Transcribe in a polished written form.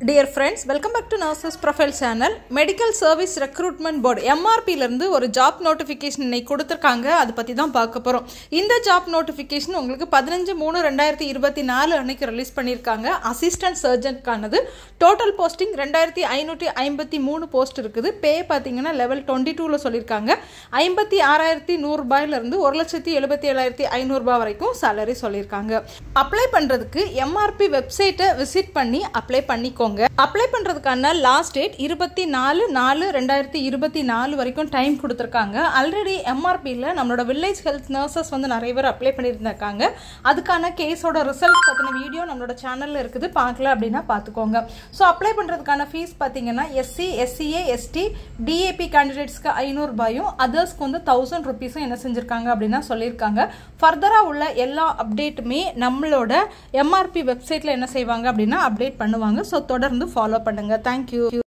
Dear friends, welcome back to Nurses Profile channel. Medical Service Recruitment Board MRP ல ஒரு job notification இன்னைக்கு கொடுத்திருக்காங்க. அது பத்தி தான் பார்க்க போறோம். இந்த job notification உங்களுக்கு 15/3/2024 அன்னைக்கு ரிலீஸ் பண்ணிருக்காங்க. அசிஸ்டன்ட் சர்ஜன்கானது. டோட்டல் போஸ்டிங் 2553 போஸ்ட் இருக்குது. பே பாத்தீங்கன்னா லெவல் 22 ல சொல்லிருக்காங்க. 56100 ரூபாயில இருந்து 1,77,500 ரூபாய் வரைக்கும் salary சொல்லிருக்காங்க. அப்ளை பண்றதுக்கு MRP வெப்சைட்டை விசிட் பண்ணி அப்ளை பண்ணிக்கோங்க. அப்ளை பண்றதுக்கான லாஸ்ட் டேட் 24/4/2024 வரைக்கும் டைம் கொடுத்திருக்காங்க. ஆல்ரெடி MRPல நம்மளோட வில்லேஜ் ஹெல்த் நர்சஸ் நிறைய பேர் அப்ளை பண்ணியிருந்தாங்க. அதுக்கான கேஸோட ரிசல்ட் பத்தின வீடியோ நம்மளோட சேனல்ல இருக்குது. பார்க்கல அப்படின்னா பாத்துக்கோங்க. ஸோ அப்ளை பண்றதுக்கான ஃபீஸ் பாத்தீங்கன்னா SC, SCA, ST, DAP கேண்டிடேட்ஸ்க்கு 500 ரூபாயும் அதர்ஸ்க்கு 1000 ருபீஸும் என்ன செஞ்சிருக்காங்க அப்படின்னா சொல்லியிருக்காங்க. ஃபர்தரா உள்ள எல்லா அப்டேட்டுமே நம்மளோட MRP வெப்சைட்ல என்ன செய்வாங்க அப்படின்னா அப்டேட் பண்ணுவாங்க. ஸோ தொடர்ந்து ஃபாலோ பண்ணுங்க. தேங்க்யூ.